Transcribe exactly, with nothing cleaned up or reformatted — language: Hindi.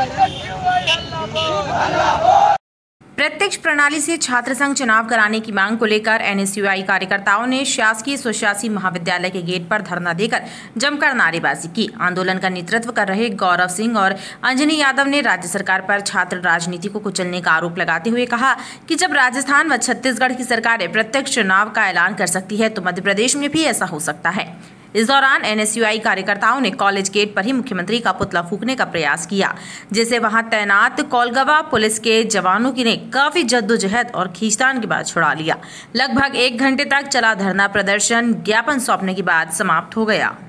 प्रत्यक्ष प्रणाली से छात्र संघ चुनाव कराने की मांग को लेकर एनएसयूआई कार्यकर्ताओं ने शासकीय स्वशासी महाविद्यालय के गेट पर धरना देकर जमकर नारेबाजी की। आंदोलन का नेतृत्व कर रहे गौरव सिंह और अंजनी यादव ने राज्य सरकार पर छात्र राजनीति को कुचलने का आरोप लगाते हुए कहा कि जब राजस्थान व छत्तीसगढ़ की सरकारें प्रत्यक्ष चुनाव का ऐलान कर सकती है तो मध्य प्रदेश में भी ऐसा हो सकता है। इस दौरान एनएसयूआई कार्यकर्ताओं ने कॉलेज गेट पर ही मुख्यमंत्री का पुतला फूंकने का प्रयास किया, जिसे वहां तैनात कोलगवा पुलिस के जवानों की ने काफी जद्दोजहद और खींचतान के बाद छुड़ा लिया। लगभग एक घंटे तक चला धरना प्रदर्शन ज्ञापन सौंपने के बाद समाप्त हो गया।